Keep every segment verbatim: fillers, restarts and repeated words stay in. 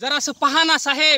जरासं पहा ना साहेब,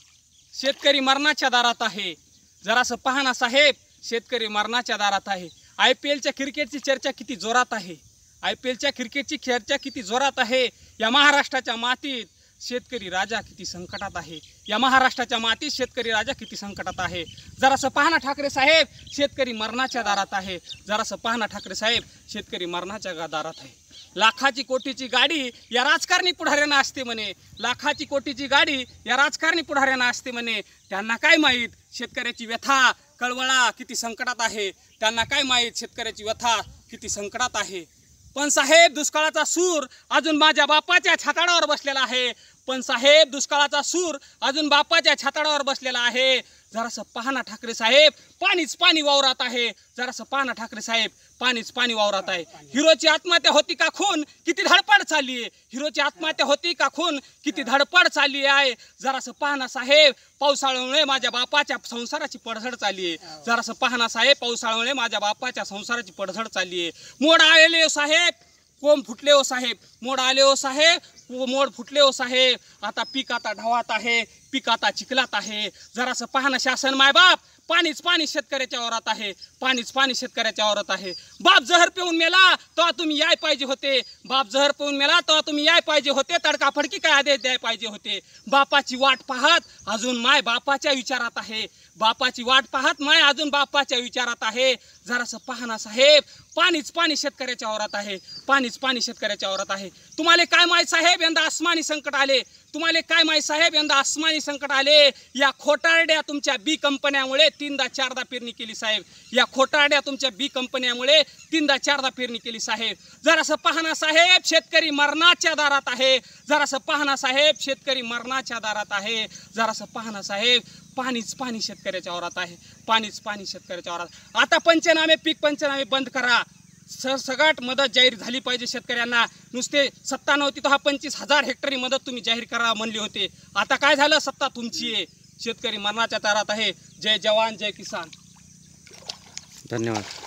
शेतकरी मरणाच्या दारात आहे. जरासं पहा ना साहेब, शेतकरी मरणाच्या दारात आहे. आय पी एलच्या क्रिकेटची चर्चा किती जोरात आहे. आय पी एलच्या क्रिकेटची चर्चा किती जोरात आहे. या महाराष्ट्राच्या मातीत शेतकरी राजा किती संकटात आहे. या महाराष्ट्राच्या मातीत शेतकरी राजा किती संकटात आहे. जरासं पहा ना ठाकरे साहेब, शेतकरी मरणाच्या दारात आहे. जरासं पहा ना ठाकरे साहेब, शेतकरी मरणाच्या दारात आहे. लाखाची कोटीची गाडी या राजकारणी पुढाऱ्यांना असते म्हणे. लाखाची कोटीची गाडी या राजकारणी पुढाऱ्यांना असते म्हणे. त्यांना काय माहीत शेतकऱ्याची व्यथा कळवळा किती संकटात आहे. त्यांना काय माहीत शेतकऱ्याची व्यथा किती संकटात आहे. पण साहेब, दुष्काळाचा सूर अजून माझ्या बापाच्या छाताडावर बसलेला आहे. पण साहेब, दुष्काळाचा सूर अजून बापाच्या छाताडावर बसलेला आहे. जरासं पहा ना ठाकरे साहेब, पाणीच पाणी वावरात आहे. जरासं पहा ना ठाकरे साहेब, पाणीच पाणी वावरात आहे. हिरोची आत्महत्या होती का खून किती धडपड चालली आहे. हिरोची आत्महत्या होती का खून किती धडपड चालली आहे. जरासं पहा ना साहेब, पावसाळ्यामुळे माझ्या बापाच्या संसाराची पडझड चालली आहे. जरासं पहा ना साहेब, पावसाळ्यामुळे माझ्या बापाच्या संसाराची पडझड चालली आहे. मोड आलेले हो साहेब, कोंब फुटले हो साहेब, मोड आले हो साहेब, मोड फुटले हो साहेब. आता पीक आता ढवात आहे, पीक आता चिखलात आहे. जरासं पहा ना शासन मायबाप, पाणीच पाणी शेतकऱ्याच्या वरात आहे. पाणीच पाणी शेतकऱ्याच्या वरात आहे. बाप जहर पिऊन मेला तेव्हा तुम्ही याय पाहिजे होते. बाप जहर पिऊन मेला तेव्हा तुम्ही याय पाहिजे होते. तडकाफडकी काय आदेश द्याय पाहिजे होते. बापाची वाट पाहत अजून माय बापाच्या विचारात आहे. बापाची वाट पाहत माय अजून बापाच्या विचारात आहे. जरासं पहा ना साहेब, पाणीच पाणी शेतकऱ्याच्या वरात आहे. पाणीच पाणी शेतकऱ्याच्या वरात आहे. तुम्हाला काय माहीत साहेब, यंदा आसमानी संकट आले. तुम्हाला काय माहीत साहेब, यंदा आसमानी संकट आले. या खोटारड्या तुमच्या बी कंपन्यामुळे तीनदा चारदा पेरणी केली साहेब. या खोटारड्या तुमच्या बी कंपन्यामुळे तीनदा चारदा पेरणी केली साहेब. जरासं पहा ना साहेब, शेतकरी मरणाच्या दारात आहे. जरासं पहा ना साहेब, शेतकरी मरणाच्या दारात आहे. जरासं पहा ना साहेब, पाणीच पाणी शेतकऱ्याच्या वरात आहे. पाणीच पाणी शेतकऱ्याच्या वरात. आता पंचनामे, पीक पंचनामे बंद करा. सरसकट मदत जाहीर झाली पाहिजे शेतकऱ्यांना. नुसते सत्ता नव्हती तर हा पंचवीस हजार हेक्टरी मदत तुम्ही जाहीर करा म्हणली होते. आता काय झालं, सत्ता तुमची आहे. शेतकरी मरणाच्या दारात आहे. जय जवान जय किसान. धन्यवाद.